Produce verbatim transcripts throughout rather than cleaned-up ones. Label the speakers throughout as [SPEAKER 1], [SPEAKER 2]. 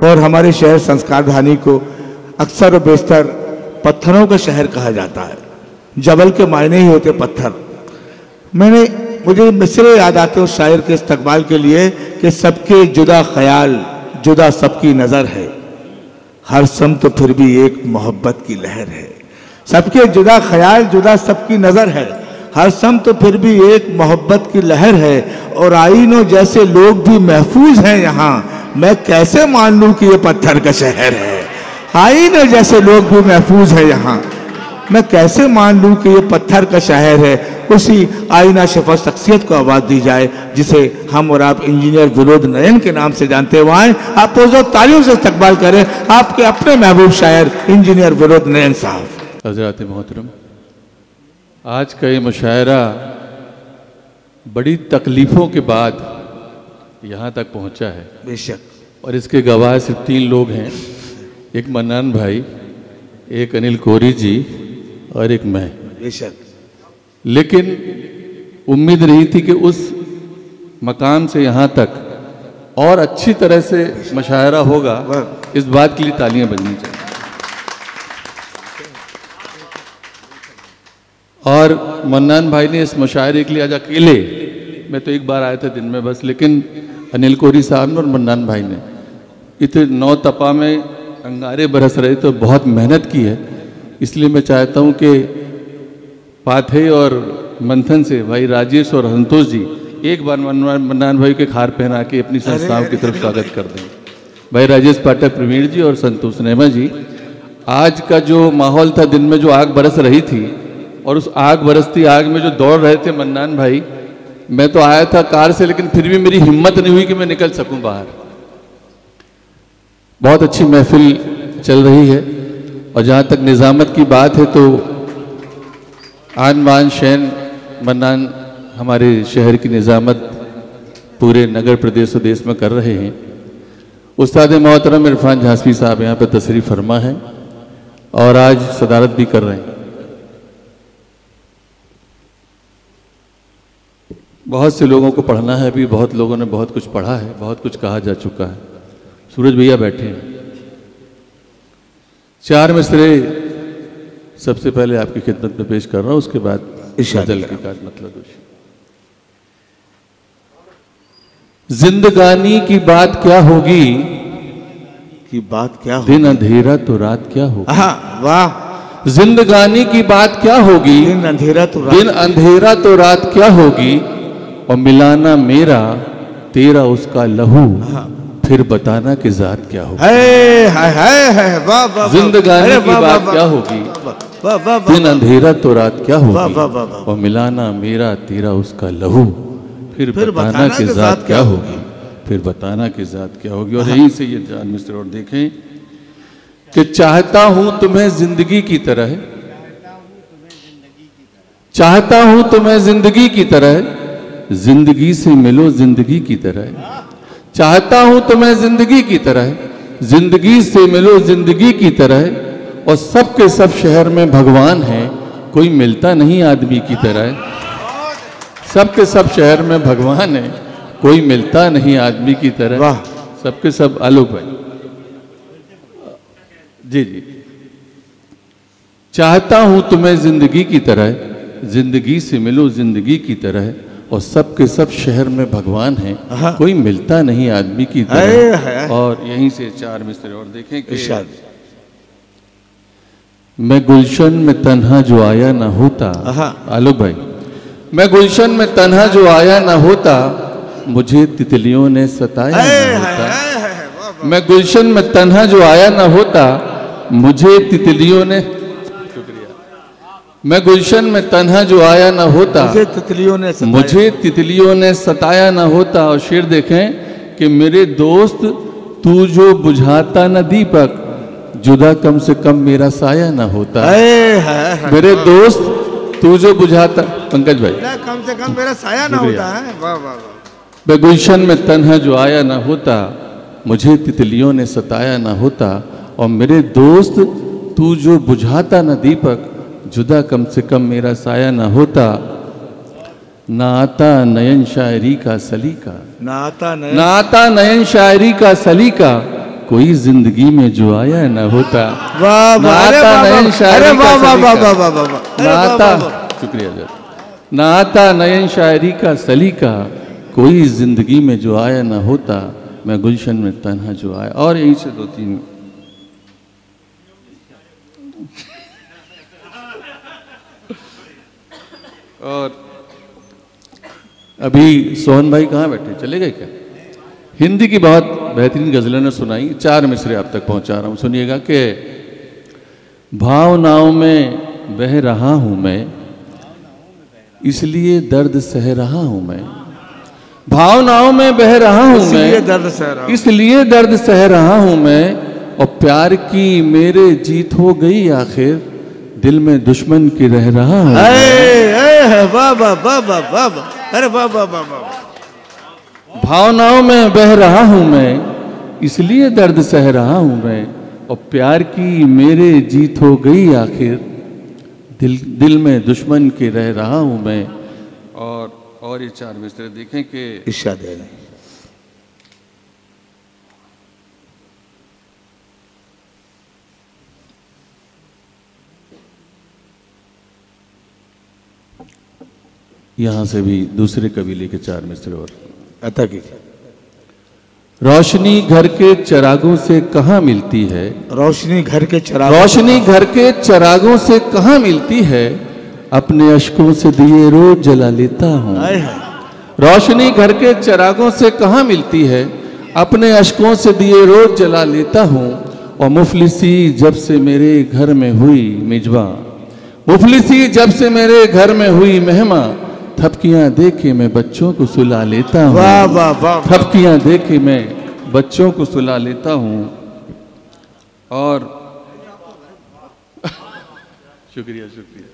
[SPEAKER 1] और हमारे शहर संस्कारधानी को अक्सर और बेशतर पत्थरों का शहर कहा जाता है। जबल के मायने ही होते पत्थर। मैंने मुझे मिसरे याद आते उस शायर के इस्तकबाल के लिए कि सबके जुदा ख्याल जुदा सबकी नज़र है, हर समत फिर भी एक मोहब्बत की लहर है। सबके जुदा ख्याल जुदा सबकी नज़र है, हर समत फिर भी एक मोहब्बत की लहर है। और आईनों जैसे लोग भी महफूज हैं यहाँ, मैं कैसे मान लूँ कि ये पत्थर का शहर है। आईनों जैसे लोग भी महफूज हैं यहाँ, मैं कैसे मान लूँ कि ये पत्थर का शहर है। उसी आईना शफा शख्सियत को आवाज़ दी जाए जिसे हम और आप इंजीनियर विनोद नयन के नाम से जानते हुए आए। आप पोज़ो तालियों से इस्तकबाल करें आपके अपने महबूब शायर इंजीनियर विनोद नयन साहब।
[SPEAKER 2] हज़रात मोहतरम, आज का ये मुशायरा बड़ी तकलीफ़ों के बाद यहाँ तक पहुँचा है।
[SPEAKER 1] बेशक।
[SPEAKER 2] और इसके गवाह सिर्फ तीन लोग हैं, एक मन्नान भाई, एक अनिल कोरी जी और एक मैं।
[SPEAKER 1] बेशक।
[SPEAKER 2] लेकिन उम्मीद रही थी कि उस मकाम से यहाँ तक और अच्छी तरह से मुशायरा होगा। इस बात के लिए तालियां बजनी चाहिए। और मन्नान भाई ने इस मुशायरे के लिए आज अकेले, मैं तो एक बार आया था दिन में बस, लेकिन अनिल कोरी साहब ने और मन्नान भाई ने इतने नौ तपा में अंगारे बरस रहे तो बहुत मेहनत की है। इसलिए मैं चाहता हूँ कि पाथे और मंथन से भाई राजेश और संतोष जी एक बार मन्नान भाई के खार पहना के अपनी संस्थाओं की तरफ स्वागत कर दें। भाई राजेश पाठक प्रवीण जी और संतोष नेमा जी, आज का जो माहौल था, दिन में जो आग बरस रही थी और उस आग बरसती आग में जो दौड़ रहे थे मन्नान भाई, मैं तो आया था कार से लेकिन फिर भी मेरी हिम्मत नहीं हुई कि मैं निकल सकूं बाहर। बहुत अच्छी महफिल चल रही है। और जहाँ तक निज़ामत की बात है तो आन बान शैन मन्नान हमारे शहर की निज़ामत पूरे नगर प्रदेश और देश में कर रहे हैं। उस्ताद मोहतरम इरफान झांसी साहब यहाँ पर तशरीफ़ फरमा है और आज सदारत भी कर रहे हैं। बहुत से लोगों को पढ़ना है, अभी बहुत लोगों ने बहुत कुछ पढ़ा है, बहुत कुछ कहा जा चुका है। सूरज भैया बैठे हैं। चार मिसरे सबसे पहले आपकी खिदमत में पेश कर रहा हूँ, उसके बाद गज़ल की काज मतलब। जिंदगानी की बात क्या होगी,
[SPEAKER 1] की बात क्या होगी,
[SPEAKER 2] दिन अंधेरा तो रात क्या होगी।
[SPEAKER 1] हाँ, वाह।
[SPEAKER 2] जिंदगानी की बात क्या होगी,
[SPEAKER 1] दिन अंधेरा तो रात,
[SPEAKER 2] दिन अंधेरा तो रात क्या होगी। और मिलाना मेरा तेरा उसका लहू, फिर बताना कि जात क्या होगी।
[SPEAKER 1] है, है, है, है, वाह, वाह,
[SPEAKER 2] जिंदगानी की बात क्या होगी, दिन अंधेरा तो रात क्या होगी।
[SPEAKER 1] वाह, वाह, वाह, वाह।
[SPEAKER 2] और मिलाना मेरा तेरा उसका लहू, फिर, फिर बताना कि जात क्या होगी, फिर बताना कि जात क्या होगी। और यहीं से ये जान मिस्टर और देखें कि चाहता हूं तुम्हें जिंदगी की तरह, चाहता हूं तुम्हें जिंदगी की तरह, जिंदगी से मिलो जिंदगी की तरह। चाहता हूं तुम्हें जिंदगी की तरह, जिंदगी से मिलो जिंदगी की तरह। और सबके सब शहर में भगवान है, कोई मिलता नहीं आदमी की तरह। सबके सब शहर में भगवान है, कोई मिलता नहीं आदमी की तरह।
[SPEAKER 1] वाह।
[SPEAKER 2] सबके सब आलोक भाई जी जी। चाहता हूं तुम्हें जिंदगी की तरह, जिंदगी से मिलो जिंदगी की तरह। और सबके सब शहर में भगवान है, कोई मिलता नहीं आदमी की तरह। और यहीं से चार मिसरे और देखें कि मैं गुलशन में तन्हा जो आया ना होता, आलोक भाई, मैं गुलशन में तन्हा जो आया ना होता, मुझे तितलियों ने सताया ना होता। मैं गुलशन में तन्हा जो आया ना होता, मुझे तितलियों ने, मैं गुलशन में तन्हा जो आया ना होता,
[SPEAKER 1] मुझे तितलियों ने सताया,
[SPEAKER 2] मुझे तितलियों ने सताया ना होता। और शेर देखें कि मेरे दोस्त तू जो बुझाता न दीपक, जुदा कम से कम मेरा साया ना होता।
[SPEAKER 1] है, है, है,
[SPEAKER 2] मेरे दोस्त तू जो बुझाता, पंकज भाई,
[SPEAKER 1] कम से कम मेरा साया ना होता है। वाह, वाह, वाह।
[SPEAKER 2] मैं गुलशन में तन्हा जो आया ना होता, मुझे तितलियों ने सताया ना होता। और मेरे दोस्त तू जो बुझाता न दीपक, जुदा कम से कम मेरा साया ना होता। ना आता नयन शायरी का सलीका,
[SPEAKER 1] ना आता नयन,
[SPEAKER 2] ना आता नयन शायरी का सलीका। कोई जिंदगी में जो आया न होता।
[SPEAKER 1] वाह
[SPEAKER 2] ना
[SPEAKER 1] वाह, अरे
[SPEAKER 2] आता
[SPEAKER 1] वाह,
[SPEAKER 2] नयन
[SPEAKER 1] वाह,
[SPEAKER 2] शायरी
[SPEAKER 1] अरे
[SPEAKER 2] का
[SPEAKER 1] वाह वाह वाह
[SPEAKER 2] सलीका।
[SPEAKER 1] वाह वाह वाह वाह, अरे
[SPEAKER 2] ना
[SPEAKER 1] वाह,
[SPEAKER 2] आता,
[SPEAKER 1] वाह, वाह।
[SPEAKER 2] शुक्रिया जर, ना आता नयन शायरी का सलीका, कोई जिंदगी में जो आया न होता, मैं गुलशन में तन्हा जो आया। और यहीं से दो तीन और अभी सोहन भाई कहाँ बैठे, चले गए क्या? हिंदी की बहुत बेहतरीन गज़लें ने सुनाई, चार मिसरे आप तक पहुंचा रहा हूं, सुनिएगा कि भावनाओं में बह रहा हूं मैं, इसलिए दर्द सह रहा हूं मैं। भावनाओं में बह रहा हूं
[SPEAKER 1] इसलिए
[SPEAKER 2] मैं,
[SPEAKER 1] दर्द सह रहा हूं।
[SPEAKER 2] इसलिए दर्द सह रहा हूं मैं, और प्यार की मेरे जीत हो गई आखिर, दिल में दुश्मन की रह रहा हूं मैं।
[SPEAKER 1] ए, ए, वाह वाह वाह वाह वाह वाह, अरे वाह वाह वाह वाह।
[SPEAKER 2] भावनाओं में बह रहा हूं मैं, इसलिए दर्द सह रहा हूं मैं, और प्यार की मेरे जीत हो गई आखिर, दिल दिल में दुश्मन के रह रहा हूं मैं। और और ये चार मिसरे देखें कि
[SPEAKER 1] इरशाद है।
[SPEAKER 2] यहां से भी दूसरे कबीले के चार मिसरे और।
[SPEAKER 1] अता कीजिए।
[SPEAKER 2] रोशनी घर के चिरागों से कहाँ मिलती है,
[SPEAKER 1] रोशनी घर के चिराग,
[SPEAKER 2] रोशनी घर के चिरागों से कहाँ मिलती है, अपने अश्कों से दिए रोज जला लेता हूँ।
[SPEAKER 1] आए है।
[SPEAKER 2] रोशनी घर के चिरागों से कहाँ मिलती है, अपने अश्कों से दिए रोज जला लेता हूँ। और मुफलिसी जब से मेरे घर में हुई मिजबा, मुफलिसी जब से मेरे घर में हुई मेहमा, थपकियां देखे मैं बच्चों को सुला लेता हूँ।
[SPEAKER 1] वाह वाह वाह।
[SPEAKER 2] थपकियां देखे मैं बच्चों को सुला लेता हूँ। और शुक्रिया शुक्रिया।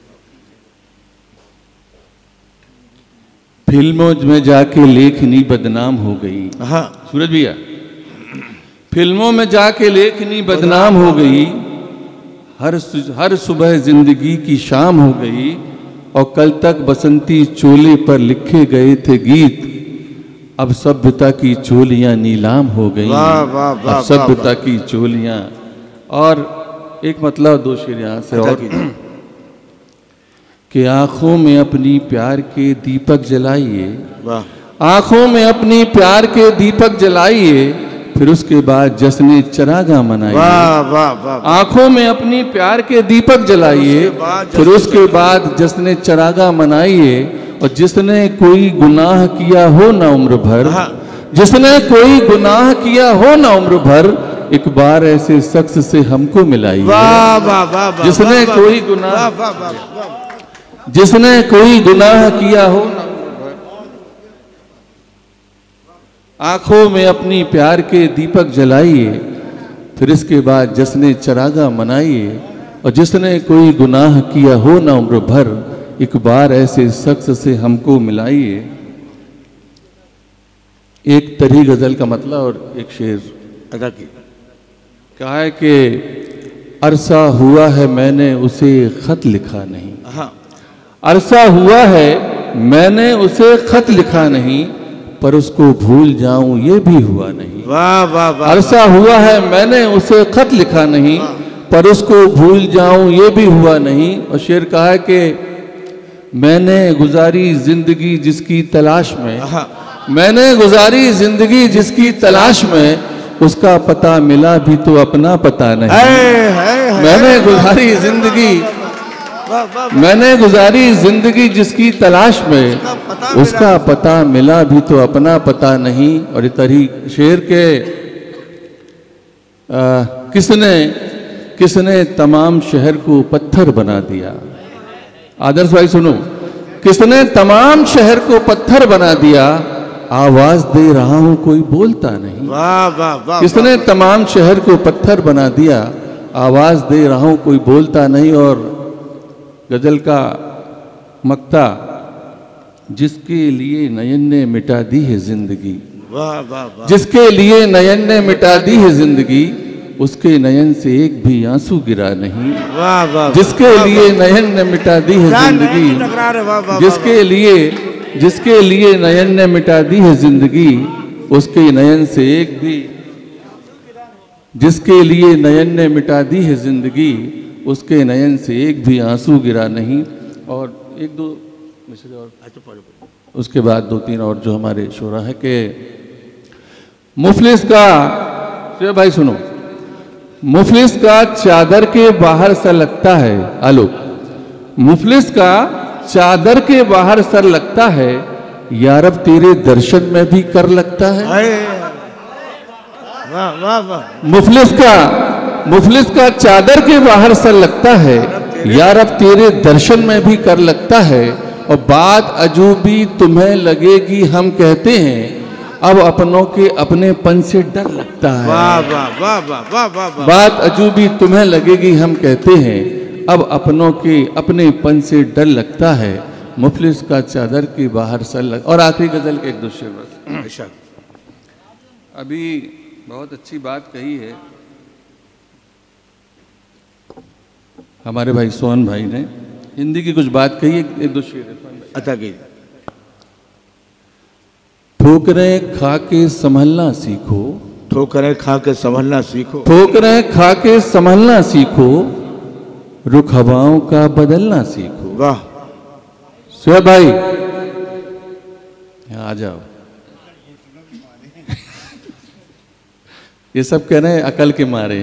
[SPEAKER 2] फिल्मों में जाके लेखनी बदनाम हो गई।
[SPEAKER 1] हाँ
[SPEAKER 2] सूरज भैया, फिल्मों में जाके लेखनी बदनाम हो गई, हर सु- हर सुबह जिंदगी की शाम हो गई, और कल तक बसंती चोले पर लिखे गए थे गीत, अब सभ्यता की चोलियां नीलाम हो गई।
[SPEAKER 1] वाह, वाह, वाह,
[SPEAKER 2] अब सभ्यता की चोलियां। और एक मतलब दो शेर यहाँ से
[SPEAKER 1] अता
[SPEAKER 2] और
[SPEAKER 1] कीजिए।
[SPEAKER 2] कि आंखों में अपनी प्यार के दीपक जलाइए,
[SPEAKER 1] वाह।
[SPEAKER 2] आंखों में अपनी प्यार के दीपक जलाइए, फिर उसके बाद जश्न चरागा मनाइए।
[SPEAKER 1] वाह वाह वाह।
[SPEAKER 2] आंखों में अपनी प्यार के दीपक जलाइए,
[SPEAKER 1] उसके बाद
[SPEAKER 2] फिर
[SPEAKER 1] जश्न
[SPEAKER 2] उसके बाद जश्न चरागा मनाइए। और जिसने कोई गुनाह किया हो ना उम्र भर,
[SPEAKER 1] हाँ।
[SPEAKER 2] जिसने कोई गुनाह किया हो ना उम्र भर, एक बार ऐसे शख्स से हमको मिलाइए।
[SPEAKER 1] वाह वाह वाह वाह।
[SPEAKER 2] जिसने
[SPEAKER 1] वाह,
[SPEAKER 2] कोई
[SPEAKER 1] वाह,
[SPEAKER 2] गुनाह
[SPEAKER 1] वाह वाह वाह वाह।
[SPEAKER 2] जिसने कोई गुनाह किया हो ना, आंखों में अपनी प्यार के दीपक जलाइए, फिर इसके बाद जश्न चरागा मनाइए। और जिसने कोई गुनाह किया हो ना उम्र भर, एक बार ऐसे शख्स से हमको मिलाइए। एक तरी गजल का मतलब और एक शेर
[SPEAKER 1] अदा की।
[SPEAKER 2] कहा है कि अरसा हुआ है मैंने उसे खत लिखा नहीं,
[SPEAKER 1] हाँ।
[SPEAKER 2] अरसा हुआ है मैंने उसे खत लिखा नहीं, पर उसको भूल जाऊं ये भी हुआ नहीं।
[SPEAKER 1] वाह वाह वाह।
[SPEAKER 2] अरसा हुआ है मैंने उसे खत लिखा नहीं, पर उसको भूल जाऊं ये भी हुआ नहीं। और शेर कहा है कि मैंने गुजारी जिंदगी जिसकी तलाश में,
[SPEAKER 1] हाँ।
[SPEAKER 2] मैंने गुजारी जिंदगी जिसकी तलाश में, उसका पता मिला भी तो अपना पता नहीं।
[SPEAKER 1] है, है, है,
[SPEAKER 2] मैंने गुजारी जिंदगी
[SPEAKER 1] वाह वाह।
[SPEAKER 2] मैंने गुजारी जिंदगी जिसकी तलाश में,
[SPEAKER 1] पता
[SPEAKER 2] उसका पता मिला भी तो अपना पता नहीं। और ये तरी शेर के आ, किसने किसने तमाम शहर को पत्थर बना दिया। आदर्श भाई सुनो, किसने तमाम शहर को पत्थर बना दिया, आवाज दे रहा हूं कोई बोलता नहीं।
[SPEAKER 1] वाह वाह वाह।
[SPEAKER 2] किसने तमाम शहर को पत्थर बना दिया, आवाज दे रहा हूं कोई बोलता नहीं। और गजल का मक्ता, जिसके लिए नयन ने मिटा दी है जिंदगी,
[SPEAKER 1] वाह वाह वाह।
[SPEAKER 2] जिसके लिए नयन ने मिटा दी है जिंदगी, उसके नयन से एक भी आंसू गिरा नहीं।
[SPEAKER 1] वाह वाह।
[SPEAKER 2] जिसके लिए नयन ने मिटा दी है
[SPEAKER 1] जान
[SPEAKER 2] जिंदगी,
[SPEAKER 1] नहीं टकरा रहे, वाह वाह।
[SPEAKER 2] जिसके लिए जिसके लिए नयन ने मिटा दी है जिंदगी, उसके नयन से एक भी जिसके लिए नयन ने मिटा दी है जिंदगी, उसके नयन से एक भी आंसू गिरा नहीं। और एक दो मिसरे और उसके बाद दो तीन और जो हमारे शोरा है कि मुफलिस का, भाई सुनो, मुफलिस का चादर के बाहर सर लगता है, आलोक, मुफलिस का चादर के बाहर सर लगता है, यारब तेरे दर्शन में भी कर लगता है।
[SPEAKER 1] वाह वाह वाह।
[SPEAKER 2] मुफलिस का मुफलिस का चादर के बाहर सर लगता है, यारब तेरे दर्शन में भी कर लगता है। और बात अजूबी तुम्हें लगेगी हम कहते हैं, अब अपनों के अपनेपन से डर लगता है।
[SPEAKER 1] वाह वाह वाह वाह वाह वाह वाह।
[SPEAKER 2] बात अजूबी तुम्हें लगेगी हम कहते हैं, अब अपनों के अपनेपन से डर लगता है, मुफलिस का चादर के बाहर सर लग। और आखिरी गजल के एक दो शेर बस। अभी बहुत अच्छी बात कही है हमारे भाई सोहन भाई ने, हिंदी की कुछ बात कही है, एक दो शेर
[SPEAKER 1] अता की।
[SPEAKER 2] ठोकरें खा के संभलना सीखो,
[SPEAKER 1] ठोकरें खा के संभलना सीखो,
[SPEAKER 2] ठोकरें खा के संभलना सीखो, रुख हवाओं का बदलना सीखो।
[SPEAKER 1] वाह
[SPEAKER 2] सुहेब भाई आ जाओ। ये सब कह रहे हैं अकल के मारे।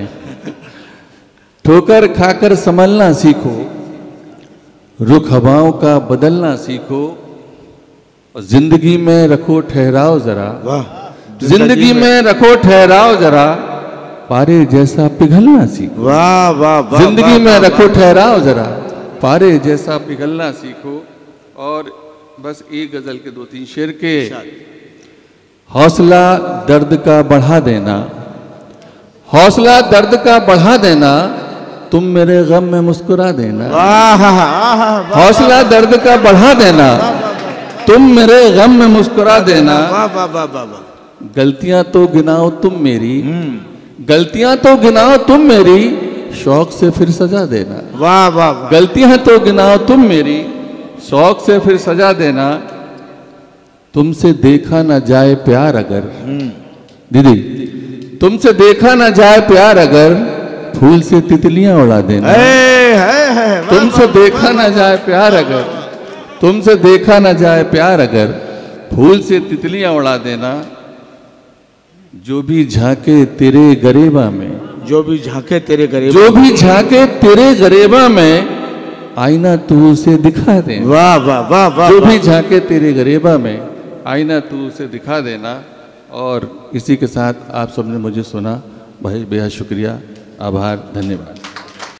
[SPEAKER 2] ठोकर खाकर संभलना सीखो, रुख हवाओं का बदलना सीखो, और जिंदगी में रखो ठहराओ जरा।
[SPEAKER 1] वाह।
[SPEAKER 2] जिंदगी में रखो ठहराओ जरा, पारे जैसा पिघलना सीखो।
[SPEAKER 1] वाह वाह वाह।
[SPEAKER 2] जिंदगी में रखो ठहराओ जरा, पारे जैसा पिघलना सीखो। और बस एक गजल के दो तीन शेर के, हौसला दर्द का बढ़ा देना, हौसला दर्द का बढ़ा देना, तुम मेरे गम में मुस्कुरा देना। हौसला दर्द का बढ़ा देना, तुम मेरे गम में मुस्कुरा देना। गलतियां तो गिनाओ तुम मेरी, गलतियां तो गिनाओ तुम मेरी, शौक से फिर सजा देना।
[SPEAKER 1] वाह वाह।
[SPEAKER 2] गलतियां तो गिनाओ तुम मेरी, शौक से फिर सजा देना। तुमसे देखा ना जाए प्यार अगर, दीदी तुमसे देखा ना जाए प्यार अगर, फूल से तितलियां उड़ा देना। तुमसे देखा ना जाए प्यार अगर, तुमसे देखा ना जाए प्यार अगर, फूल से तितलियां उड़ा देना। जो भी झांके तेरे गरेबा में,
[SPEAKER 1] जो भी झांके तेरे गरेबा,
[SPEAKER 2] जो भी झांके तेरे गरेबा में, आईना तू उसे दिखा दे।
[SPEAKER 1] वाह वाह वाह वाह।
[SPEAKER 2] जो भी झांके तेरे गरेबा में, आईना तू उसे दिखा देना। और इसी के साथ आप सबने मुझे सुना, भाई बेहद शुक्रिया, आभार, धन्यवाद।